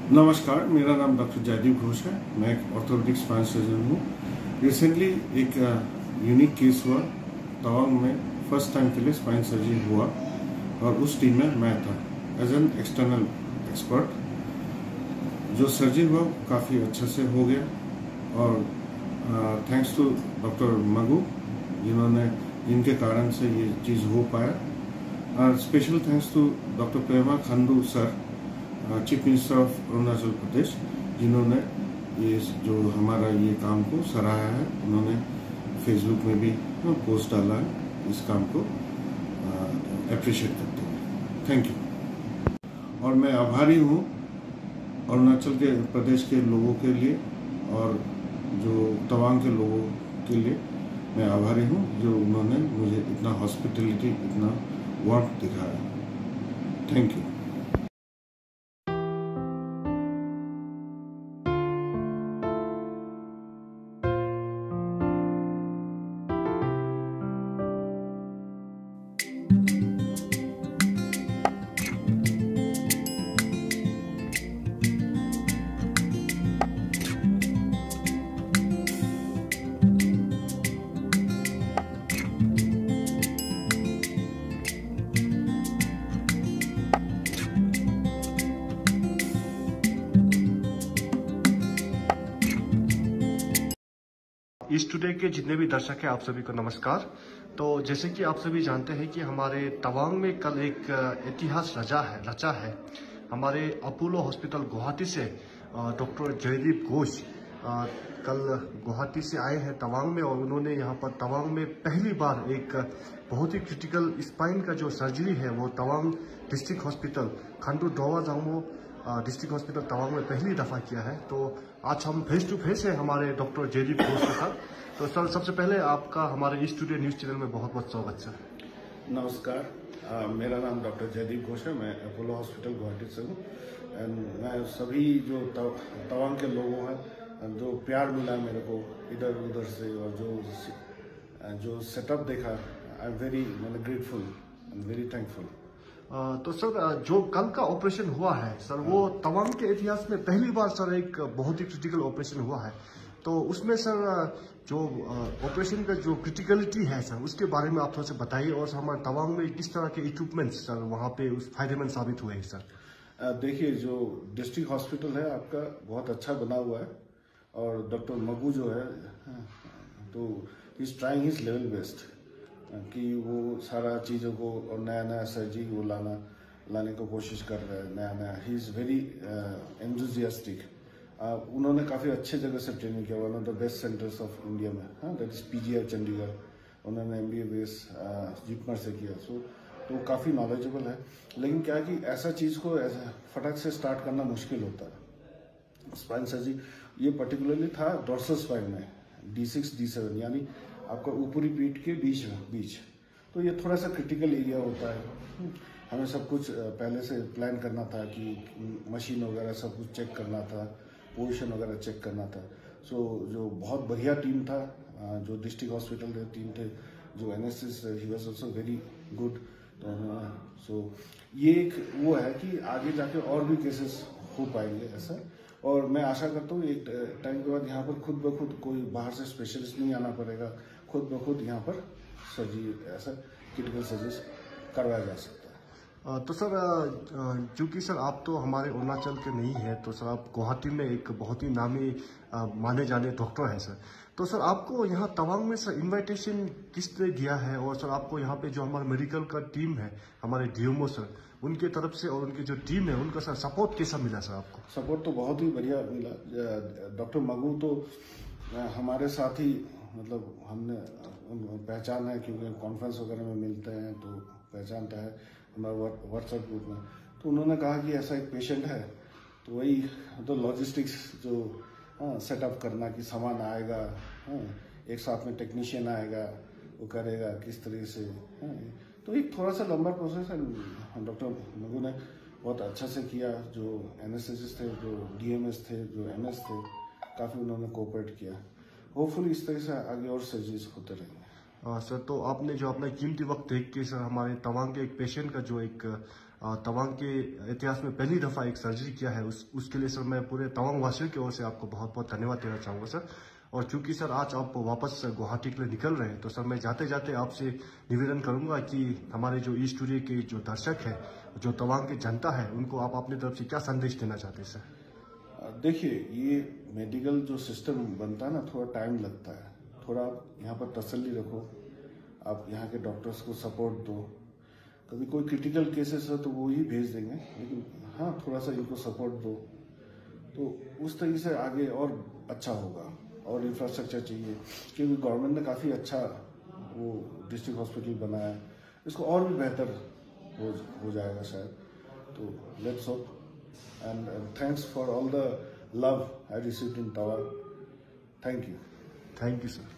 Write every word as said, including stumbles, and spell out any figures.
नमस्कार, मेरा नाम डॉक्टर जयदीप घोष है। मैं एक ऑर्थोपेडिक स्पाइन सर्जन हूँ। रिसेंटली एक यूनिक केस हुआ तवांग में, फर्स्ट टाइम के लिए स्पाइन सर्जरी हुआ और उस टीम में मैं था एज एन एक्सटर्नल एक्सपर्ट। जो सर्जरी हुआ काफ़ी अच्छे से हो गया और थैंक्स टू डॉक्टर मगू, जिन्होंने जिनके कारण से ये चीज़ हो पाया, और special thanks to doctor Pema Khandu sir, chief minister of Arunachal Pradesh, जिन्होंने ये जो हमारा ये काम को सराहा है। उन्होंने फेसबुक में भी पोस्ट डाला है इस काम को अप्रिशिएट करते हुए। Thank you. और मैं आभारी हूँ अरुणाचल के प्रदेश के लोगों के लिए और जो तवांग के लोगों के लिए मैं आभारी हूँ, जो उन्होंने मुझे इतना हॉस्पिटलिटी, इतना वार्मथ दिखाया। Thank you. ईस्ट टुडे के जितने भी दर्शक हैं, आप सभी को नमस्कार। तो जैसे कि आप सभी जानते हैं कि हमारे तवांग में कल एक इतिहास रचा है रचा है हमारे अपोलो हॉस्पिटल गुवाहाटी से डॉक्टर जयदीप घोष कल गुवाहाटी से आए हैं तवांग में, और उन्होंने यहाँ पर तवांग में पहली बार एक बहुत ही क्रिटिकल स्पाइन का जो सर्जरी है वो Tawang district hospital Khandu Drowa Zangmo district hospital Tawang में पहली दफ़ा किया है। तो आज हम फेस टू फेस है हमारे डॉक्टर जयदीप घोष के साथ। तो सर, सबसे पहले आपका हमारे ईस्ट टुडे न्यूज़ चैनल में बहुत बहुत स्वागत सर। नमस्कार, आ, मेरा नाम डॉक्टर जयदीप घोष है। मैं अपोलो हॉस्पिटल गुवाहाटी से हूँ। एंड मैं सभी जो तवांग के लोगों हैं, जो प्यार मिला मेरे को इधर उधर से, और जो जो सेटअप देखा, आई एम वेरी मैंने ग्रेटफुल एंड वेरी थैंकफुल। तो सर, जो कल का ऑपरेशन हुआ है सर, वो तवांग के इतिहास में पहली बार सर एक बहुत ही क्रिटिकल ऑपरेशन हुआ है। तो उसमें सर जो ऑपरेशन का जो क्रिटिकलिटी है सर, उसके बारे में आप थोड़ा सा बताइए, और हमारे तवांग में किस तरह के इक्विपमेंट्स सर वहाँ पे उस फायदेमंद साबित हुए हैं सर। देखिए, जो डिस्ट्रिक्ट हॉस्पिटल है आपका बहुत अच्छा बना हुआ है, और डॉक्टर मगू जो है तो is trying his level best कि वो सारा चीज़ों को और नया नया सर्जरी वो लाना लाने को कोशिश कर रहा है, नया नया। He is very enthusiastic. उन्होंने काफ़ी अच्छे जगह से ट्रेनिंग किया, one of the best centres of India में, हाँ, दैट इज़ पीजीआई चंडीगढ़। उन्होंने M B B S JIPMER से किया, सो तो काफ़ी नॉलेजेबल है। लेकिन क्या है कि ऐसा चीज़ को ऐसा फटक से स्टार्ट करना मुश्किल होता है। स्पाइन सर्जरी ये पर्टिकुलरली था डोर्सल स्पाइन में, डी सिक्स डी सेवन, यानी आपका ऊपरी पीठ के बीच बीच तो ये थोड़ा सा क्रिटिकल एरिया होता है। हमें सब कुछ पहले से प्लान करना था कि मशीन वगैरह सब कुछ चेक करना था, पोजीशन वगैरह चेक करना था। सो जो बहुत बढ़िया टीम था, जो डिस्ट्रिक्ट हॉस्पिटल के टीम थे, जो anaesthetist, he was also very good. So ये एक वो है कि आगे जाके और भी केसेस हो पाएंगे ऐसा, और मैं आशा करता हूँ एक टाइम के बाद यहाँ पर खुद ब खुद कोई बाहर से स्पेशलिस्ट नहीं आना पड़ेगा, खुद ब खुद यहाँ पर सर्जरी, ऐसा क्रिटिकल सर्जरी करवाया जा सकता है। तो सर, क्योंकि सर आप तो हमारे अरुणाचल के नहीं हैं, तो सर आप गुवाहाटी में एक बहुत ही नामी माने जाने डॉक्टर हैं सर। तो सर आपको यहाँ तवांग में सर इनविटेशन किसने दिया है, और सर आपको यहाँ पे जो हमारा मेडिकल का टीम है, हमारे डीएमओ सर, उनके तरफ से और उनकी जो टीम है उनका सर सपोर्ट कैसा मिला सर आपको? सपोर्ट तो बहुत ही बढ़िया मिला। डॉक्टर मगू तो हमारे साथ ही, मतलब हमने पहचान है क्योंकि कॉन्फ्रेंस वगैरह में मिलते हैं तो पहचानता है हमारे व्हाट्सएप ग्रुप में। तो उन्होंने कहा कि ऐसा एक पेशेंट है, तो वही तो लॉजिस्टिक्स जो हाँ सेटअप करना कि सामान आएगा, हाँ, एक साथ में टेक्नीशियन आएगा, वो करेगा किस तरीके से, हाँ, तो एक थोड़ा सा लंबा प्रोसेस है। डॉक्टर मगू ने बहुत अच्छा से किया। जो एनेस्थेसिस्ट थे, जो डीएमएस थे, जो एमएस थे, काफ़ी उन्होंने कोऑपरेट किया। होपफुली इस तरह से आगे और सर्जरीज होते रहेंगे। आ, सर तो आपने जो अपना कीमती वक्त देख के सर हमारे तवांग के एक पेशेंट का जो एक आ, तवांग के इतिहास में पहली दफ़ा एक सर्जरी किया है उस उसके लिए सर मैं पूरे तवांग वासियों की ओर से आपको बहुत बहुत धन्यवाद देना चाहूँगा सर। और चूंकि सर आज आप वापस गुवाहाटी के लिए निकल रहे हैं तो सर मैं जाते जाते आपसे निवेदन करूंगा कि हमारे जो ईस्ट स्टूडियो के जो दर्शक है, जो तवांग की जनता है, उनको आप अपनी तरफ से क्या संदेश देना चाहते हैं सर? देखिए, ये मेडिकल जो सिस्टम बनता है ना, थोड़ा टाइम लगता है। थोड़ा आप यहाँ पर तसल्ली रखो, आप यहाँ के डॉक्टर्स को सपोर्ट दो। कभी कोई क्रिटिकल केसेस है तो वो ही भेज देंगे, लेकिन हाँ थोड़ा सा इनको सपोर्ट दो तो उस तरीके से आगे और अच्छा होगा। और इंफ्रास्ट्रक्चर चाहिए क्योंकि गवर्नमेंट ने काफ़ी अच्छा वो डिस्ट्रिक्ट हॉस्पिटल बनाया है, इसको और भी बेहतर हो हो जाएगा शायद। तो let's hope and thanks for all the love I received in Tawang. Thank you. Thank you sir.